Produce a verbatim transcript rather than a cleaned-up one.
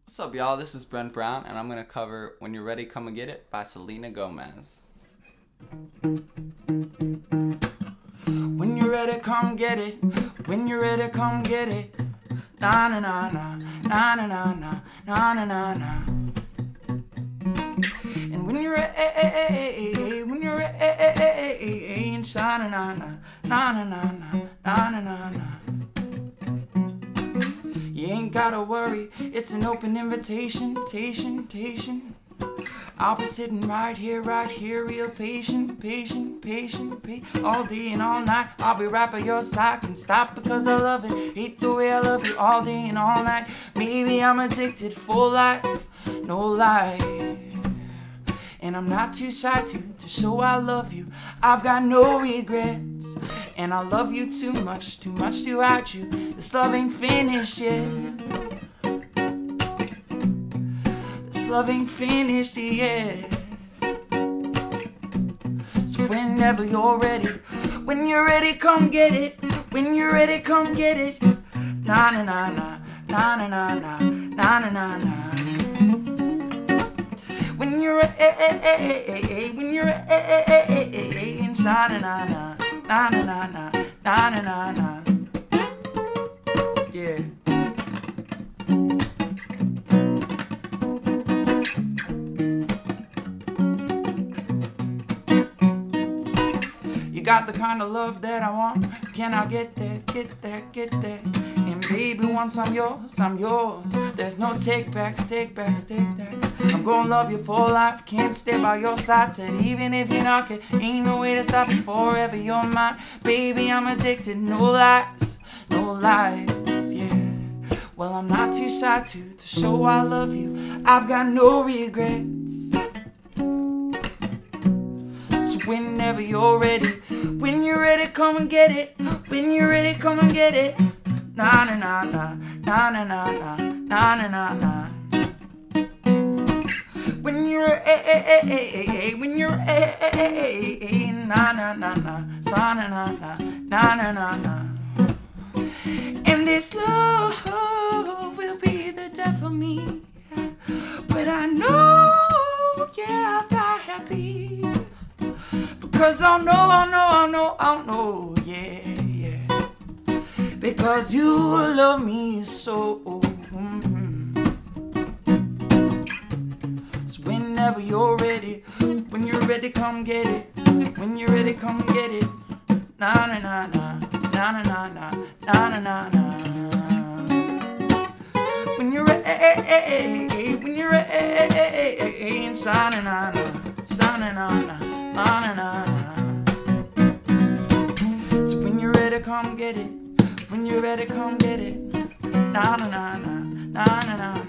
What's up, y'all? This is Brent Brown, and I'm gonna cover When You're Ready, Come and Get It by Selena Gomez. When you're ready, come get it. When you're ready, come get it. Na na na na, na na na na, na na na na. And when you're ready, when you're ready, na na na na, na na na na, na na na. You ain't gotta worry, it's an open invitation, tation, tation. I'll be sitting right here, right here, real patient, patient, patient, patient. All day and all night, I'll be right by your side. Can't stop because I love it, hate the way I love you all day and all night. Maybe I'm addicted for life, no lie. And I'm not too shy to, to show I love you. I've got no regrets. And I love you too much, too much to hide you. This love ain't finished yet. This love ain't finished yet. So whenever you're ready, when you're ready, come get it. When you're ready, come get it. Na na na na, na na na na, na na na na. When you're ready, when you're ready, na na na na. Na na na na, na na na na. Yeah. You got the kind of love that I want. Can I get that, get that, get that? And baby, once I'm yours, I'm yours. There's no take backs, take backs, take backs. I'm gonna love you for life. Can't stay by your side. Said even if you knock it, ain't no way to stop you forever. You're mine, baby. I'm addicted. No lies, no lies. Yeah. Well, I'm not too shy to to show I love you. I've got no regrets. So whenever you're ready, when you're ready, come and get it. When you're ready, come and get it. Na na na na, na na na na, na na na na. When you're a, when you're a, na na na na, na na na na, na na na na. And this love will be the death of me, but I know, yeah, I'll die happy because I'll know, I'll know, I'll know, I'll know, yeah, yeah. Because you love me so. Mm-hmm. So whenever you're ready, when you're ready, come get it. When you're ready, come get it. Na na na na, na na na na, na na na na. When you're ready, when you're ready, na na na na, na na na na, na na na. So when you're ready, come get it. When you're ready, come get it. Na na na na, na na na.